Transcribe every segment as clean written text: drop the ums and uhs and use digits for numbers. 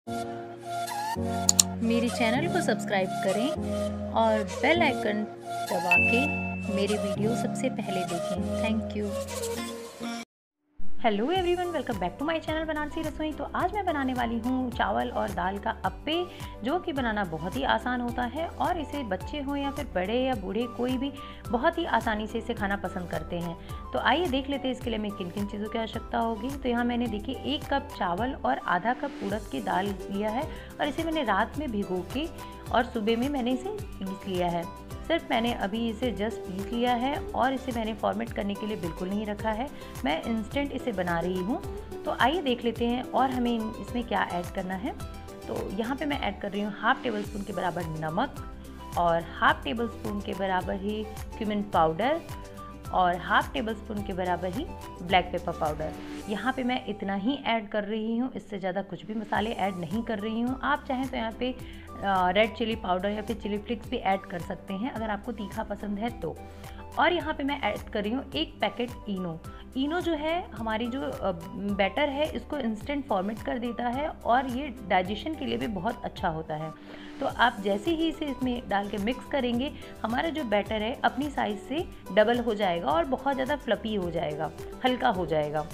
मेरे चैनल को सब्सक्राइब करें और बेल आइकन दबा के मेरे वीडियो सबसे पहले देखें। Thank you. Hello everyone, welcome back to my channel Banarasi Rasoi. तो आज मैं बनाने वाली हूँ चावल और दाल का अप्पे, जो कि बनाना बहुत ही आसान होता है और इसे बच्चे हों या फिर बड़े या बूढ़े कोई भी बहुत ही आसानी से इसे खाना पसंद करते हैं। तो आइए देख लेते हैं इसके लिए हमें किन किन चीज़ों की आवश्यकता होगी। तो यहाँ मैंने देखिए 1 कप चावल और आधा कप उड़द की दाल लिया है और इसे मैंने रात में भिगो के और सुबह में मैंने इसे पीस लिया है। सिर्फ मैंने अभी इसे जस्ट पीस लिया है और इसे मैंने फॉर्मेट करने के लिए बिल्कुल नहीं रखा है, मैं इंस्टेंट इसे बना रही हूँ। तो आइए देख लेते हैं और हमें इसमें क्या ऐड करना है। तो यहाँ पे मैं ऐड कर रही हूँ हाफ टेबल स्पून के बराबर नमक और हाफ टेबल स्पून के बराबर ही क्यूमिन पाउडर और हाफ टेबल स्पून के बराबर ही ब्लैक पेपर पाउडर। यहाँ पे मैं इतना ही ऐड कर रही हूँ, इससे ज़्यादा कुछ भी मसाले ऐड नहीं कर रही हूँ। आप चाहें तो यहाँ पे रेड चिली पाउडर या फिर चिली फ्लिक्स भी ऐड कर सकते हैं अगर आपको तीखा पसंद है तो। और यहाँ पे मैं ऐड कर रही हूँ 1 पैकेट इनो। इनो जो है हमारी जो बैटर है इसको इंस्टेंट फॉर्मेट कर देता है और ये डाइजेशन के लिए भी बहुत अच्छा होता है। तो आप जैसे ही इसे इसमें डाल के मिक्स करेंगे, हमारा जो बैटर है अपनी साइज़ से डबल हो जाएगा और बहुत ज़्यादा फ्लफी हो जाएगा, हल्का हो जाएगा।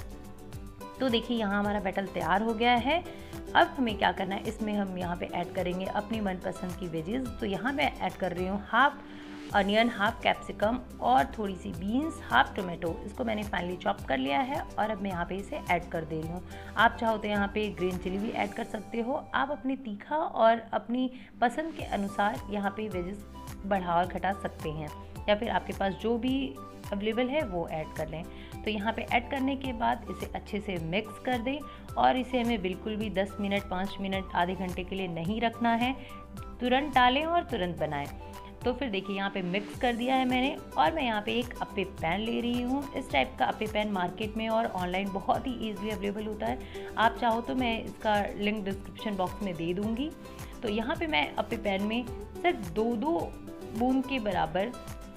तो देखिए यहाँ हमारा बैटर तैयार हो गया है। अब हमें क्या करना है, इसमें हम यहाँ पे ऐड करेंगे अपनी मनपसंद की वेजेस। तो यहाँ मैं ऐड कर रही हूँ हाफ अनियन, हाफ कैप्सिकम और थोड़ी सी बीन्स, हाफ टोमेटो। इसको मैंने फाइनली चॉप कर लिया है और अब मैं यहाँ पे इसे ऐड कर दे रही हूँ। आप चाहो तो यहाँ पे ग्रीन चिली भी ऐड कर सकते हो। आप अपनी तीखा और अपनी पसंद के अनुसार यहाँ पे वेजेस बढ़ा और घटा सकते हैं या फिर आपके पास जो भी अवेलेबल है वो ऐड कर लें। तो यहाँ पे ऐड करने के बाद इसे अच्छे से मिक्स कर दें और इसे हमें बिल्कुल भी 10 मिनट, 5 मिनट, आधे घंटे के लिए नहीं रखना है। तुरंत डालें और तुरंत बनाएं। तो फिर देखिए यहाँ पे मिक्स कर दिया है मैंने और मैं यहाँ पे एक अप्पे पैन ले रही हूँ। इस टाइप का अप्पे पैन मार्केट में और ऑनलाइन बहुत ही ईजिली अवेलेबल होता है। आप चाहो तो मैं इसका लिंक डिस्क्रिप्शन बॉक्स में दे दूँगी। तो यहाँ पे मैं अप्पे पैन में सिर्फ 2-2 बूंद के बराबर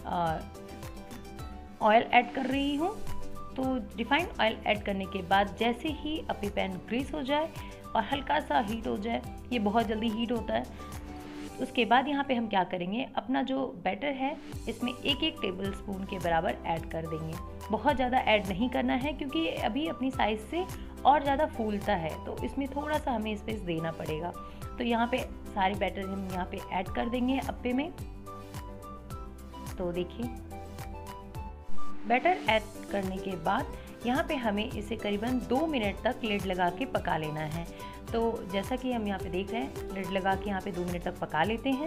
ऑयल ऐड कर रही हूँ। तो रिफाइंड ऑयल ऐड करने के बाद जैसे ही अप्पे पैन ग्रीस हो जाए और हल्का सा हीट हो जाए, ये बहुत जल्दी हीट होता है, उसके बाद यहाँ पे हम क्या करेंगे, अपना जो बैटर है इसमें 1-1 टेबल स्पून के बराबर ऐड कर देंगे। बहुत ज़्यादा ऐड नहीं करना है क्योंकि ये अभी अपनी साइज़ से और ज़्यादा फूलता है, तो इसमें थोड़ा सा हमें स्पेस देना पड़ेगा। तो यहाँ पे सारे बैटर हम यहाँ पे ऐड कर देंगे अप्पे में। तो देखिए बैटर ऐड करने के बाद यहाँ पे हमें इसे करीबन 2 मिनट तक लिड लगा के पका लेना है। तो जैसा कि हम यहाँ पे देख रहे हैं, लिड लगा के यहाँ पे 2 मिनट तक पका लेते हैं।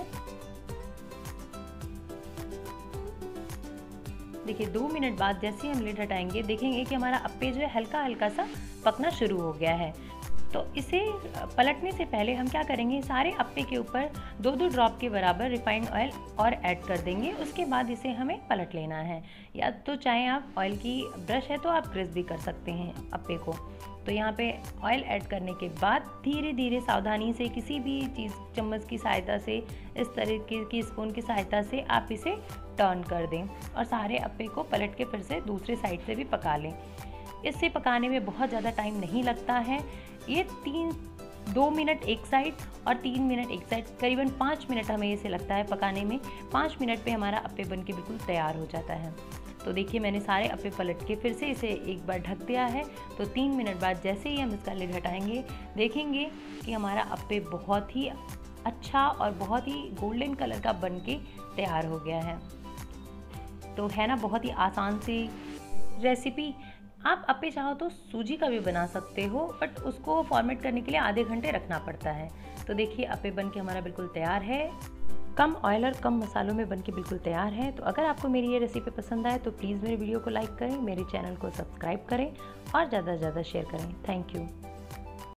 देखिए 2 मिनट बाद जैसे ही हम लिड हटाएंगे, देखेंगे कि हमारा अप्पे जो है हल्का हल्का सा पकना शुरू हो गया है। तो इसे पलटने से पहले हम क्या करेंगे, सारे अप्पे के ऊपर 2-2 ड्रॉप के बराबर रिफाइंड ऑयल और ऐड कर देंगे। उसके बाद इसे हमें पलट लेना है, या तो चाहे आप ऑयल की ब्रश है तो आप ग्रीस भी कर सकते हैं अप्पे को। तो यहाँ पे ऑयल ऐड करने के बाद धीरे धीरे सावधानी से किसी भी चीज़, चम्मच की सहायता से, इस तरीके की स्पून की सहायता से आप इसे टर्न कर दें और सारे अप्पे को पलट के फिर से दूसरे साइड से भी पका लें। इससे पकाने में बहुत ज़्यादा टाइम नहीं लगता है। ये 2 मिनट एक साइड और 3 मिनट एक साइड, करीबन 5 मिनट हमें इसे लगता है पकाने में। 5 मिनट पे हमारा अप्पे बन के बिल्कुल तैयार हो जाता है। तो देखिए मैंने सारे अप्पे पलट के फिर से इसे एक बार ढक दिया है। तो 3 मिनट बाद जैसे ही हम इसका लिड हटाएंगे, देखेंगे कि हमारा अप्पे बहुत ही अच्छा और बहुत ही गोल्डन कलर का बन के तैयार हो गया है। तो है ना बहुत ही आसान सी रेसिपी। आप अप्पे चाहो तो सूजी का भी बना सकते हो, बट उसको फॉर्मेट करने के लिए आधे घंटे रखना पड़ता है। तो देखिए अप्पे बन के हमारा बिल्कुल तैयार है, कम ऑयल और कम मसालों में बन के बिल्कुल तैयार है। तो अगर आपको मेरी ये रेसिपी पसंद आए तो प्लीज़ मेरे वीडियो को लाइक करें, मेरे चैनल को सब्सक्राइब करें और ज़्यादा से ज़्यादा शेयर करें। Thank you.